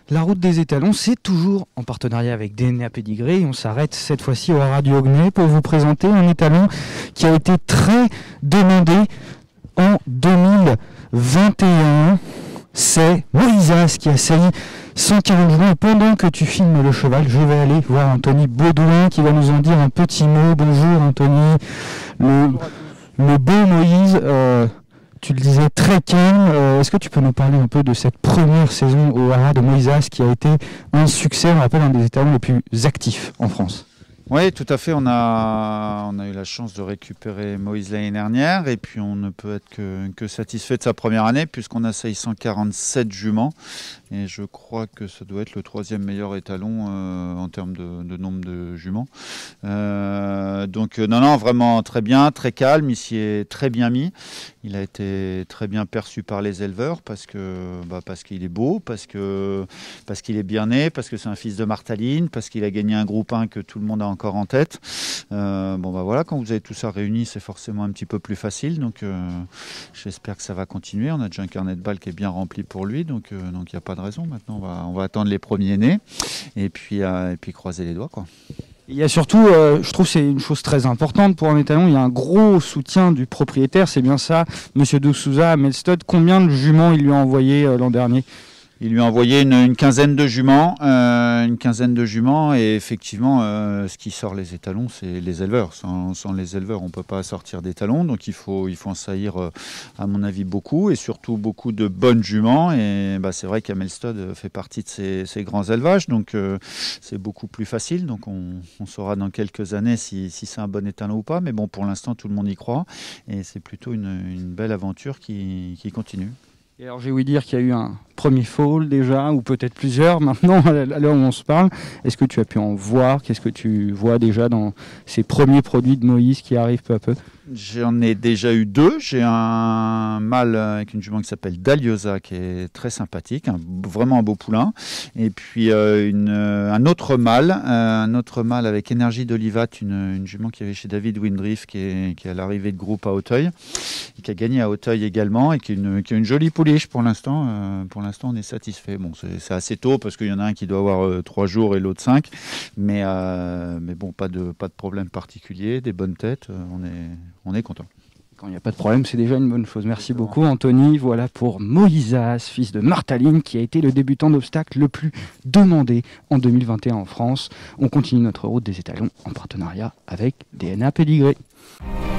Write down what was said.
La route des étalons, c'est toujours en partenariat avec DNA Pédigré. Et on s'arrête cette fois-ci au Haras du Hoguenay pour vous présenter un étalon qui a été très demandé en 2021. C'est Moïsas qui a sailli 140 jours. Et pendant que tu filmes le cheval, je vais aller voir Anthony Baudouin qui va nous en dire un petit mot. Bonjour Anthony, le beau Moïse. Tu le disais, très calme. Est-ce que tu peux nous parler un peu de cette première saison au Haras de Moïsas qui a été un succès, on rappelle, un des étalons les plus actifs en France? Oui, tout à fait. On a eu la chance de récupérer Moïse l'année dernière et puis on ne peut être que satisfait de sa première année puisqu'on a 147 juments et je crois que ça doit être le 3e meilleur étalon en termes de nombre de juments. Donc non, vraiment très bien, très calme. Il s'y est très bien mis. Il a été très bien perçu par les éleveurs parce qu'il est beau, parce qu'il est bien né, parce que c'est un fils de Martaline, parce qu'il a gagné un groupe 1 que tout le monde a encore en tête. Voilà, quand vous avez tout ça réuni, c'est forcément un petit peu plus facile. Donc j'espère que ça va continuer. On a déjà un carnet de balles qui est bien rempli pour lui, donc il n'y a pas de raison. Maintenant, on va attendre les premiers nés et puis croiser les doigts, quoi. Il y a surtout, je trouve que c'est une chose très importante pour un étalon, il y a un gros soutien du propriétaire, c'est bien ça, Monsieur De Souza à Melstud. Combien de juments il lui a envoyé l'an dernier? Il lui a envoyé une quinzaine de juments, et effectivement, ce qui sort les étalons, c'est les éleveurs. Sans les éleveurs, on ne peut pas sortir d'étalons, donc il faut en saillir, à mon avis, beaucoup, et surtout beaucoup de bonnes juments. Et c'est vrai qu'Amelstud fait partie de ces grands élevages, donc c'est beaucoup plus facile. Donc on saura dans quelques années si c'est un bon étalon ou pas, mais bon, pour l'instant, tout le monde y croit, et c'est plutôt une belle aventure qui continue. Et alors j'ai ouï dire qu'il y a eu un premier foal déjà, ou peut-être plusieurs maintenant, à l'heure où on se parle. Est-ce que tu as pu en voir? Qu'est-ce que tu vois déjà dans ces premiers produits de Moïse qui arrivent peu à peu? J'en ai déjà eu 2. J'ai un mâle avec une jument qui s'appelle Daliosa, qui est très sympathique, vraiment un beau poulain. Et puis un autre mâle avec Énergie d'Olivat, une jument qui avait chez David Windriff, qui est à l'arrivée de groupe à Auteuil, et qui a gagné à Auteuil également, et qui a une jolie pouliche pour l'instant. Pour l'instant, on est satisfait. Bon, c'est assez tôt parce qu'il y en a un qui doit avoir 3 jours et l'autre 5. Mais bon, pas de problème particulier, des bonnes têtes. On est content. Quand il n'y a pas de problème, c'est déjà une bonne chose. Merci beaucoup Anthony. Voilà pour Moïsas, fils de Martaline, qui a été le débutant d'obstacle le plus demandé en 2021 en France. On continue notre route des étalons en partenariat avec DNA Pédigré.